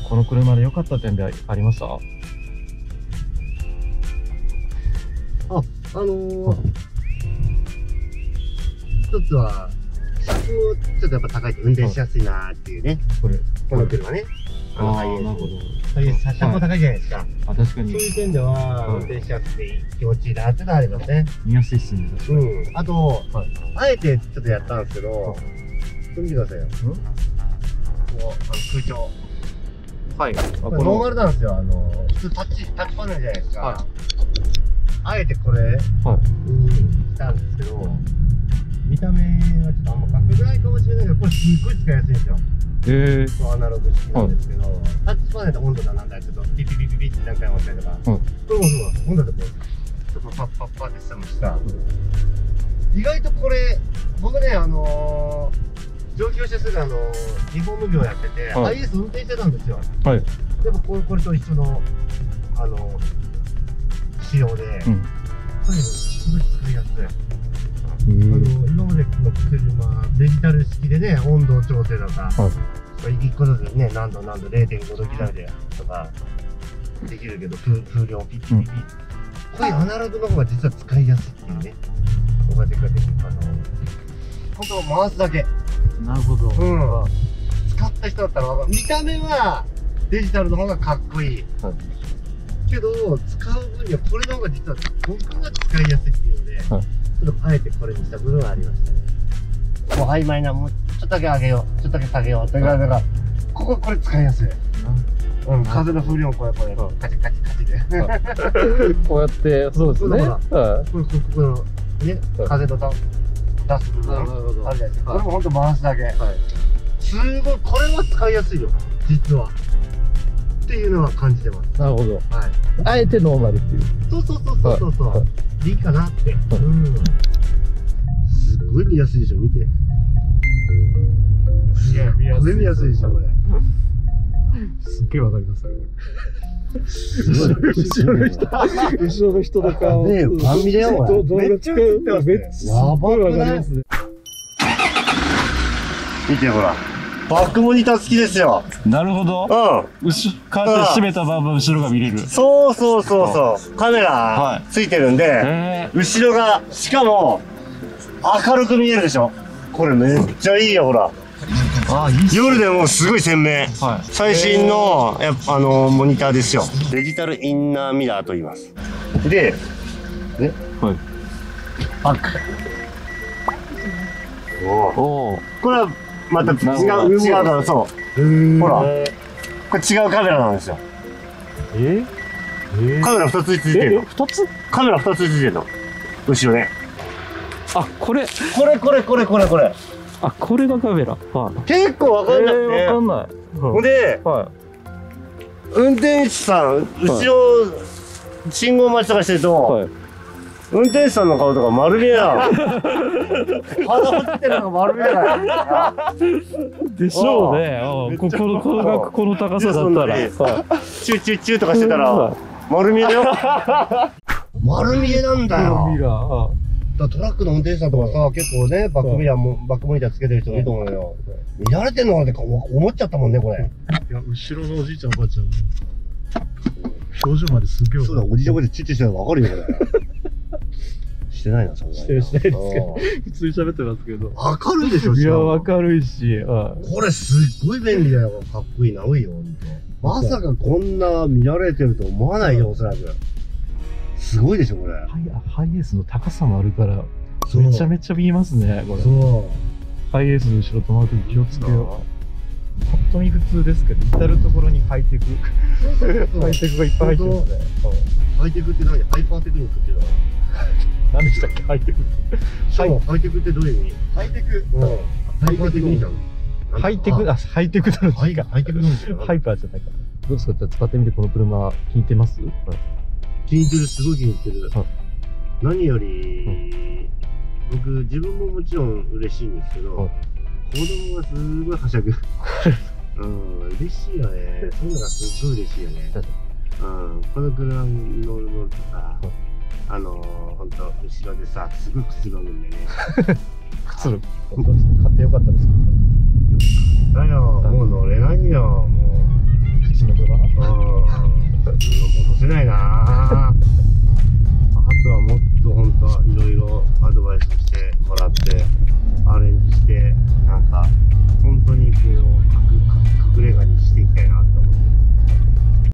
この車で良かった点でありました？ 一つは車高ちょっとやっぱ高いと運転しやすいなっていうね。この車ね。ハイエース。なるほど。そういう車高高いじゃないですか。 あ、確かに。 そういう点では運転しやすくて気持ちいいなってのはありますね。 見やすいっすね。 あと、あえてちょっとやったんですけど、これ見てくださいよ。こう空調。 はい。 これノーマルなんですよ。普通タッチパネルじゃないですか。あえてこれにしたんですけど、見た目はちょっとあんまかっこよくないかもしれないけど、これすっごい使いやすいんですよ。アナログ式なんですけど、タッチパネルで温度だなんだちょっとピピピピピって何回も押したりとか、これもそう温度でこうパッパッパッってしたのした。意外とこれ僕ね上京してすぐリフォーム業やってて、ハイエース運転してたんですよ。でもこれと一緒の仕様で、とにかくすごい使いやすい。今までの車デジタル式でね、温度調整とか、1個ずつね、何度 0.5 度刻みでとかできるけど、風量ピッピッピッ、こういうアナログの方が実は使いやすいっていうね。こうやって本当回すだけ。 なるほど。 使った人だったら分かる。見た目はデジタルの方がかっこいい。けど使う分にはこれの方が実は僕が使いやすいっていうので、ちょっとあえてこれにした部分はありましたね。もう曖昧な、もうちょっとだけ上げよう、ちょっとだけ下げよう。だからこれ使いやすい。風の風量もこれカチカチカチで。 こうやってそうですね。 このね風の出す部分あるじゃないですか。これも本当回すだけ。すごいこれは使いやすいよ実は。っていうのは感じてます。 なるほど。あえてノーマルっていう。 そういいかなって。すごい見やすいでしょ、見て。これ見やすいでしょ、これ。 すっげえわかります。後ろの人の顔。 ねえ、バンミだよ、これ。めっちゃ映ってますね。やばくない？見て、ほら。バックモニター付きですよ。 なるほど。カーテン閉めたまま後ろが見れる。 そう。カメラついてるんで、後ろが、しかも、明るく見えるでしょ。これめっちゃいいよ、ほら。夜でもすごい鮮明。最新の、モニターですよ。デジタルインナーミラーと言います。で、バック。これは、また違うから、そう。ほら。これ違うカメラなんですよ。カメラ2つついてるの。カメラ2つついてるの。後ろね。 これ。 あ、 これがカメラ。 結構わかんなくて。 わかんない。 ほんで、運転手さん、後ろ、信号待ちとかしてると、運転手さんの顔とか丸見えなの。鼻振ってるのが丸見えない。 でしょうね。この高さだったら。 チューチューとかしてたら、丸見えだよ。丸見えなんだよ。トラックの運転手さんとかさ、結構ね、バックモニターつけてる人いると思うよ。見られてんのかなって思っちゃったもんね、これ。 いや、後ろのおじいちゃん、おばあちゃん。表情まですげえ。 そうだ、おじいちゃんこでチュッチュしてるの分かるよ、これ。してないな、そんなに。 してないですけど。普通に喋ってますけど。 明るいでしょ、 いや、明るいし。 これすっごい便利だよ。かっこいいな、多いよ、ほんと。まさかこんな見られてると思わないよ、おそらく。すごいでしょ、これ。 ハイエースの高さもあるから、めちゃめちゃ見えますね、これ。ハイエースの後ろ止まるとき気をつけよう。ぱっと見普通ですけど、至る所にハイテク。ハイテクがいっぱい入ってるんですね。 ハイテクって何？ハイパーテクニックっていうのは何でしたっけ、ハイテクって。 ハイテクってどういう意味？ハイテク。ハイパーテクニック。 ハイテク、ハイテクなのか。 ハイテクなんですよ。 ハイパーじゃないか。どうですか、じゃあ使ってみてこの車気に入ってます？ 気に入ってる、すごい気に入ってる。何より、僕、自分ももちろん嬉しいんですけど、子供がすごいはしゃぐ。嬉しいよね。そういうのがすごい嬉しいよね。この車乗るのとか、ほんと、後ろでさ、すごいくつろぐんでね。 くつろぐ。本当ですね。買ってよかったですか？ だよ、もう乗れないよ、もう。 ないな